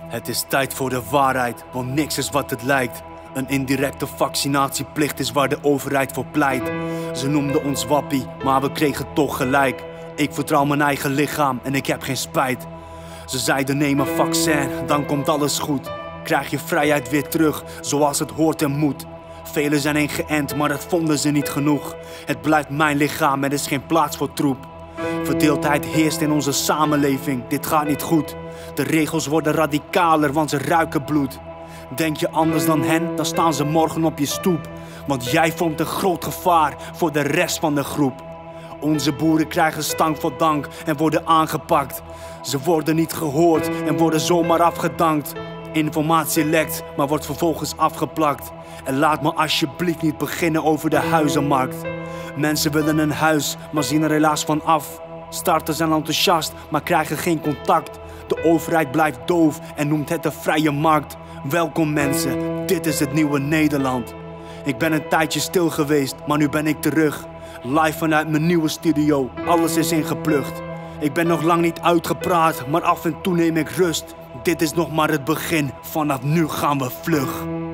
Het is tijd voor de waarheid, want niks is wat het lijkt. Een indirecte vaccinatieplicht is waar de overheid voor pleit. Ze noemden ons wappie, maar we kregen toch gelijk. Ik vertrouw mijn eigen lichaam en ik heb geen spijt. Ze zeiden neem een vaccin, dan komt alles goed. Krijg je vrijheid weer terug, zoals het hoort en moet. Velen zijn ingeënt, maar dat vonden ze niet genoeg. Het blijft mijn lichaam, er is geen plaats voor troep. Verdeeldheid heerst in onze samenleving, dit gaat niet goed. De regels worden radicaler, want ze ruiken bloed. Denk je anders dan hen, dan staan ze morgen op je stoep. Want jij vormt een groot gevaar voor de rest van de groep. Onze boeren krijgen stank voor dank en worden aangepakt. Ze worden niet gehoord en worden zomaar afgedankt. Informatie lekt, maar wordt vervolgens afgeplakt. En laat me alsjeblieft niet beginnen over de huizenmarkt. Mensen willen een huis, maar zien er helaas van af. Starters zijn enthousiast, maar krijgen geen contact. De overheid blijft doof en noemt het de vrije markt. Welkom mensen, dit is het nieuwe Nederland. Ik ben een tijdje stil geweest, maar nu ben ik terug. Live vanuit mijn nieuwe studio, alles is ingeplucht. Ik ben nog lang niet uitgepraat, maar af en toe neem ik rust. Dit is nog maar het begin, vanaf nu gaan we vlug.